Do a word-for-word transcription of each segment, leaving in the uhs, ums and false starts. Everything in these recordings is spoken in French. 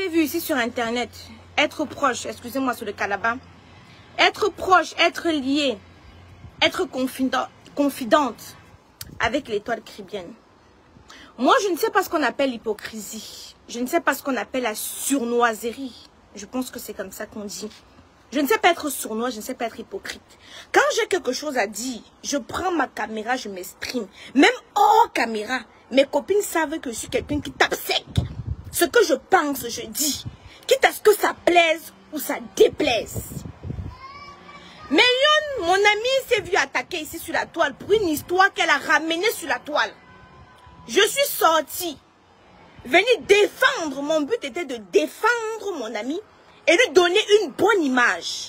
avez vu ici sur Internet, être proche, excusez-moi sur le cas là-bas, être proche, être lié, être confident, confidente avec l'étoile caribéenne. Moi, je ne sais pas ce qu'on appelle l'hypocrisie. Je ne sais pas ce qu'on appelle la surnoiserie. Je pense que c'est comme ça qu'on dit. Je ne sais pas être sournois, je ne sais pas être hypocrite. Quand j'ai quelque chose à dire, je prends ma caméra, je m'exprime. Même hors caméra, mes copines savent que je suis quelqu'un qui tape sec. Ce que je pense, je dis. Quitte à ce que ça plaise ou ça déplaise. Mais Lyon, mon amie s'est vue attaquer ici sur la toile pour une histoire qu'elle a ramenée sur la toile. Je suis sortie, venue défendre. Mon but était de défendre mon ami et lui donner une bonne image.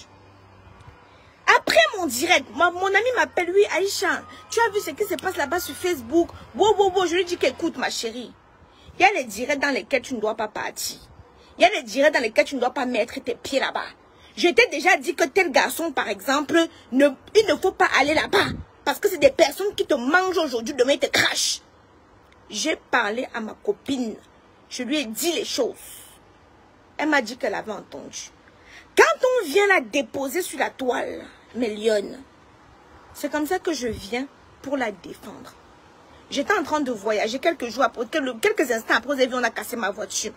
Après mon direct, ma, mon ami m'appelle, oui, Aïcha, tu as vu ce qui se passe là-bas sur Facebook? Wow, wow, wow. Je lui dis qu'écoute, ma chérie, il y a les directs dans lesquels tu ne dois pas partir. Il y a les directs dans lesquels tu ne dois pas mettre tes pieds là-bas. Je t'ai déjà dit que tel garçon, par exemple, ne, il ne faut pas aller là-bas. Parce que c'est des personnes qui te mangent aujourd'hui, demain ils te crachent. J'ai parlé à ma copine. Je lui ai dit les choses. Elle m'a dit qu'elle avait entendu. Quand on vient la déposer sur la toile, mes lionnes, c'est comme ça que je viens pour la défendre. J'étais en train de voyager quelques jours après, quelques instants après, vous avez vu, on a cassé ma voiture.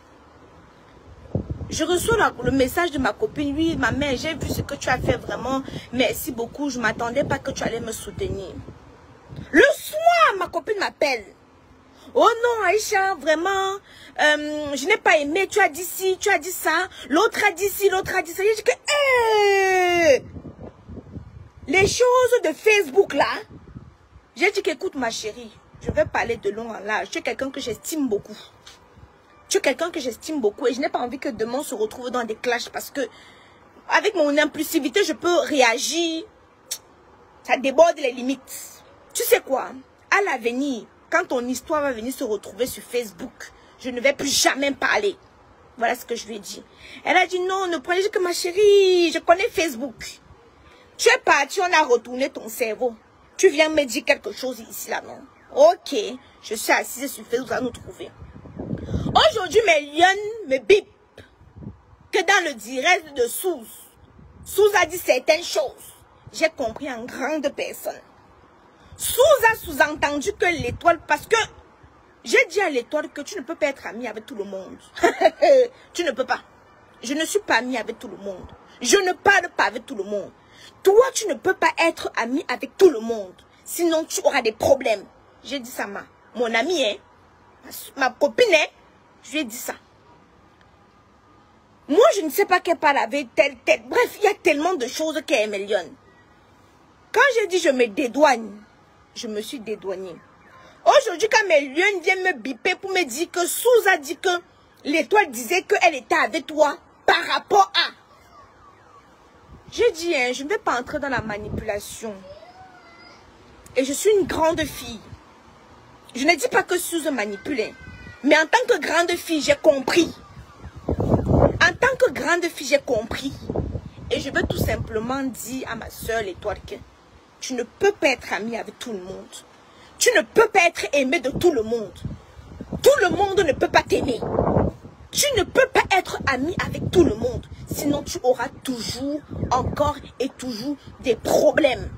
Je reçois la, le message de ma copine. Oui, ma mère, j'ai vu ce que tu as fait vraiment. Merci beaucoup. Je ne m'attendais pas que tu allais me soutenir. Le soir, ma copine m'appelle. Oh non, Aïcha, vraiment, euh, je n'ai pas aimé. Tu as dit ci, tu as dit ça. L'autre a dit ci, l'autre a dit ça. J'ai dit que, hey, les choses de Facebook là. J'ai dit qu'écoute ma chérie, je vais parler de long en large. Tu es quelqu'un que j'estime beaucoup. Tu es quelqu'un que j'estime beaucoup et je n'ai pas envie que demain on se retrouve dans des clashs parce que avec mon impulsivité, je peux réagir. Ça déborde les limites. Tu sais quoi? À l'avenir, quand ton histoire va venir se retrouver sur Facebook, je ne vais plus jamais parler. Voilà ce que je lui ai dit. Elle a dit non, ne prenez que ma chérie, je connais Facebook. Tu es parti, on a retourné ton cerveau. Tu viens me dire quelque chose ici là, non? Ok, je suis assise sur Facebook, à nous trouver. Aujourd'hui, mes lions me bipent que dans le direct de Souz, Souz a dit certaines choses. J'ai compris en grande personne. Souz a sous-entendu que l'étoile, parce que j'ai dit à l'étoile que tu ne peux pas être ami avec tout le monde. Tu ne peux pas. Je ne suis pas ami avec tout le monde. Je ne parle pas avec tout le monde. Toi, tu ne peux pas être ami avec tout le monde. Sinon, tu auras des problèmes. J'ai dit ça, ma, mon ami, hein, ma copine, hein, je lui ai dit ça. Moi, je ne sais pas qu'elle parle avec telle, telle. Bref, il y a tellement de choses qu'elle est lionne. Quand j'ai dit je me dédouane, je me suis dédouanée. Aujourd'hui, quand mes lions viennent me biper pour me dire que Souz a dit que l'étoile disait qu'elle était avec toi par rapport à... J'ai dit, hein, je ne vais pas entrer dans la manipulation. Et je suis une grande fille. Je ne dis pas que Souz manipule. Hein. Mais en tant que grande fille, j'ai compris. En tant que grande fille, j'ai compris. Et je veux tout simplement dire à ma soeur l'étoile que tu ne peux pas être amie avec tout le monde. Tu ne peux pas être aimé de tout le monde. Tout le monde ne peut pas t'aimer. Tu ne peux pas être ami avec tout le monde. Sinon, tu auras toujours, encore et toujours des problèmes.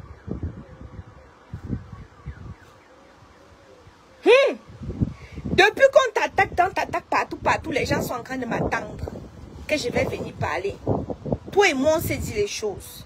Hmm. Depuis qu'on t'attaque, on t'attaque partout, partout, les gens sont en train de m'attendre que je vais venir parler. Toi et moi, on s'est dit les choses.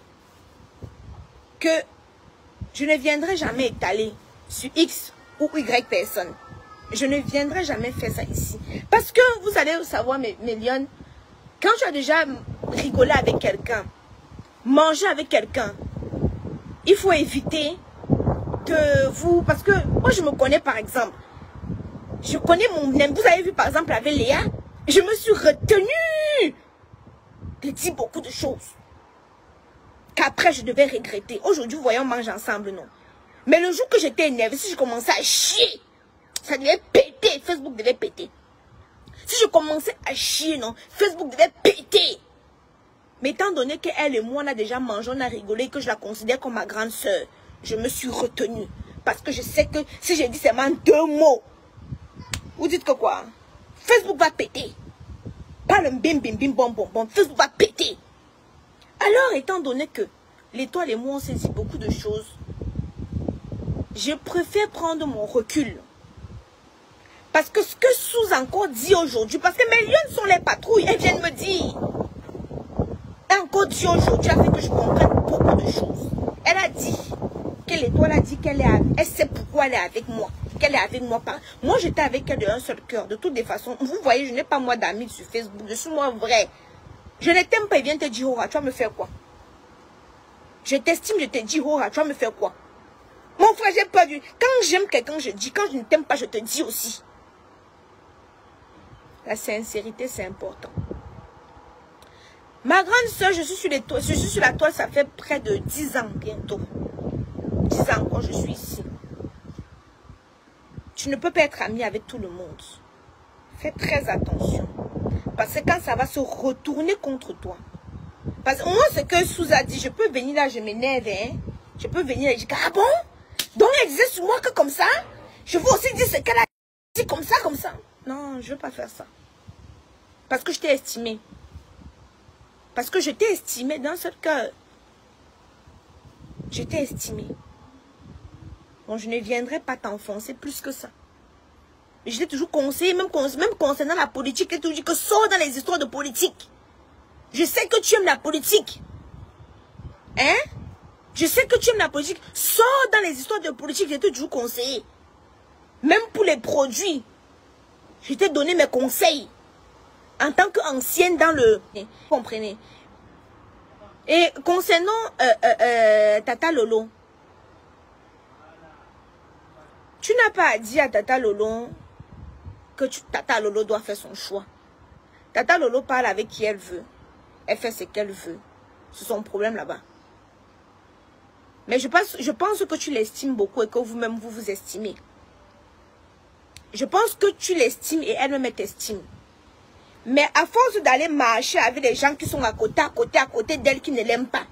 Que je ne viendrai jamais étaler sur X ou Y personne. Je ne viendrai jamais faire ça ici. Parce que vous allez savoir, mes, mes lions, quand tu as déjà rigolé avec quelqu'un, mangé avec quelqu'un, il faut éviter que vous... Parce que moi, je me connais par exemple. Je connais mon... Vous avez vu par exemple avec Léa, je me suis retenue de dire beaucoup de choses qu'après je devais regretter. Aujourd'hui, vous voyez, on mange ensemble, non? Mais le jour que j'étais énervée, si je commençais à chier, ça devait péter. Facebook devait péter. Si je commençais à chier, non, Facebook devait péter. Mais étant donné qu'elle et moi, on a déjà mangé, on a rigolé, que je la considère comme ma grande soeur, je me suis retenue. Parce que je sais que si j'ai dit seulement deux mots, vous dites que quoi? Facebook va péter. le bim bim bim bon bon bon, Facebook va péter. Alors, étant donné que l'étoile et moi, on s'est dit beaucoup de choses, je préfère prendre mon recul. Parce que ce que Sous encore dit aujourd'hui, parce que mes lions sont les patrouilles, elles viennent me dire. Elle encore dit aujourd'hui, a fait que je comprenne beaucoup de choses. Elle a dit que l'étoile a dit qu'elle est, elle sait pourquoi elle est avec moi. Qu'elle est avec moi. Pas. Moi, j'étais avec elle de un seul cœur. De toutes les façons, vous voyez, je n'ai pas moi d'amis sur Facebook. Je suis moi vrai. Je ne t'aime pas, il vient te dire, Hora, tu vas me faire quoi? Je t'estime, je te dis, Hora, tu vas me faire quoi? Mon frère, j'ai peur du... Quand j'aime quelqu'un, je dis. Quand je ne t'aime pas, je te dis aussi. La sincérité, c'est important. Ma grande soeur, je suis sur les toiles, je suis sur la toile, ça fait près de dix ans bientôt. dix ans quand je suis ici. Tu ne peux pas être ami avec tout le monde. Fais très attention. Parce que quand ça va se retourner contre toi. Parce que moi, ce que Sous a dit, je peux venir là, je m'énerve, hein. Je peux venir là, je dis, ah bon? Donc elle disait sur moi que comme ça, je veux aussi dire ce qu'elle a dit comme ça, comme ça. Non, je ne veux pas faire ça. Parce que je t'ai estimé. Parce que je t'ai estimé dans ce cœur. Je t'ai estimé. Bon, je ne viendrai pas t'enfoncer plus que ça. Je t'ai toujours conseillé, même, même concernant la politique, je t'ai toujours dit que sors dans les histoires de politique. Je sais que tu aimes la politique. Hein? Je sais que tu aimes la politique. Sors dans les histoires de politique, je t'ai toujours conseillé. Même pour les produits. Je t'ai donné mes conseils. En tant qu'ancienne dans le... Vous comprenez? Et concernant euh, euh, euh, Tata Lolo, tu n'as pas dit à Tata Lolo que tu, Tata Lolo doit faire son choix. Tata Lolo parle avec qui elle veut. Elle fait ce qu'elle veut. C'est son problème là-bas. Mais je pense, je pense que tu l'estimes beaucoup et que vous-même vous vous estimez. Je pense que tu l'estimes et elle-même t'estime. Mais à force d'aller marcher avec des gens qui sont à côté, à côté, à côté d'elle qui ne l'aiment pas.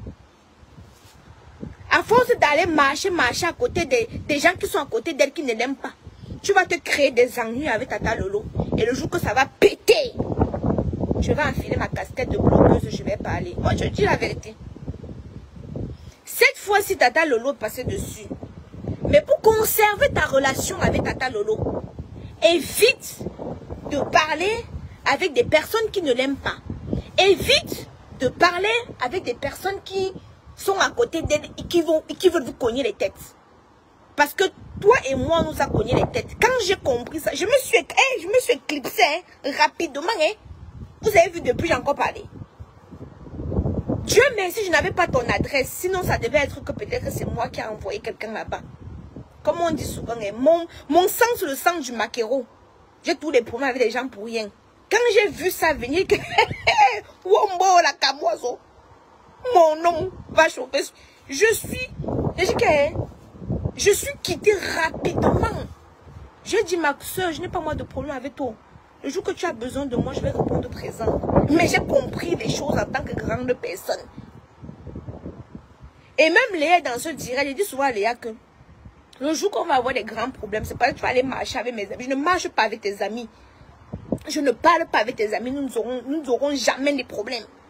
À force d'aller marcher, marcher à côté des, des gens qui sont à côté d'elle qui ne l'aiment pas. Tu vas te créer des ennuis avec Tata Lolo. Et le jour que ça va péter, je vais enfiler ma casquette de blogueuse, je vais parler. Moi, je dis la vérité. Cette fois-ci, Tata Lolo est passée dessus. Mais pour conserver ta relation avec Tata Lolo, évite de parler avec des personnes qui ne l'aiment pas. Évite de parler avec des personnes qui sont à côté d'elle et qui, vont, qui veulent vous cogner les têtes. Parce que toi et moi, on nous a cogné les têtes. Quand j'ai compris ça, je me suis, hey, je me suis éclipsée hein, rapidement. Hein. Vous avez vu, depuis, j'ai encore parlé. Dieu merci, je n'avais pas ton adresse. Sinon, ça devait être que peut-être c'est moi qui ai envoyé quelqu'un là-bas. Comme on dit souvent, hein, mon, mon sang, c'est le sang du maquereau. J'ai tous les problèmes avec les gens pour rien. Quand j'ai vu ça venir, que Wombo la camoiseau, mon nom va chauffer. Je suis, je, dis je suis quittée rapidement. Je dis, ma soeur, je n'ai pas moi de problème avec toi. Le jour que tu as besoin de moi, je vais répondre présent. Mais j'ai compris les choses en tant que grande personne. Et même Léa dans ce direct, je dis souvent à Léa que le jour qu'on va avoir des grands problèmes, c'est pas que tu vas aller marcher avec mes amis. Je ne marche pas avec tes amis. Je ne parle pas avec tes amis, nous n'aurons nous n'aurons jamais des problèmes.